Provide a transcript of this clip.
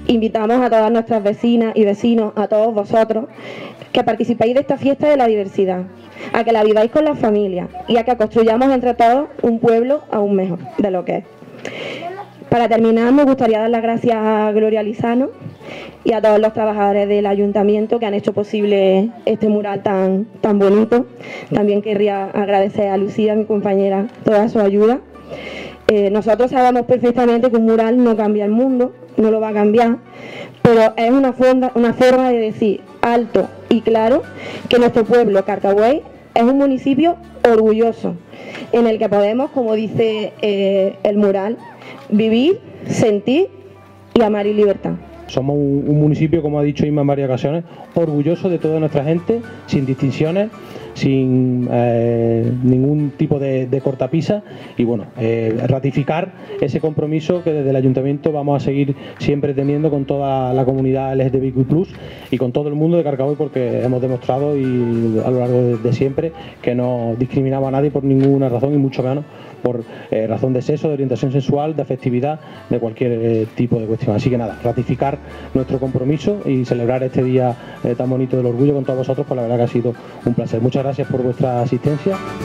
invitamos a todas nuestras vecinas y vecinos, a todos vosotros, que participéis de esta fiesta de la diversidad, a que la viváis con la familia y a que construyamos entre todos un pueblo aún mejor de lo que es. Para terminar, me gustaría dar las gracias a Gloria Lizano y a todos los trabajadores del ayuntamiento que han hecho posible este mural tan bonito. También querría agradecer a Lucía, mi compañera, toda su ayuda. Nosotros sabemos perfectamente que un mural no cambia el mundo, no lo va a cambiar, pero es una forma de decir alto y claro que nuestro pueblo, Carcagüey, es un municipio orgulloso, en el que podemos, como dice el mural, vivir, sentir y amar en libertad. Somos un municipio, como ha dicho Inma en varias ocasiones, orgulloso de toda nuestra gente, sin distinciones, sin ningún tipo de cortapisa, y bueno, ratificar ese compromiso que desde el Ayuntamiento vamos a seguir siempre teniendo con toda la comunidad LGTBIQ+, y con todo el mundo de Carcagüey, porque hemos demostrado y a lo largo de siempre que no discriminamos a nadie por ninguna razón, y mucho menos por razón de sexo, de orientación sexual, de afectividad, de cualquier tipo de cuestión. Así que nada, ratificar nuestro compromiso y celebrar este día tan bonito del orgullo con todos vosotros, pues la verdad que ha sido un placer. Muchas gracias por vuestra asistencia.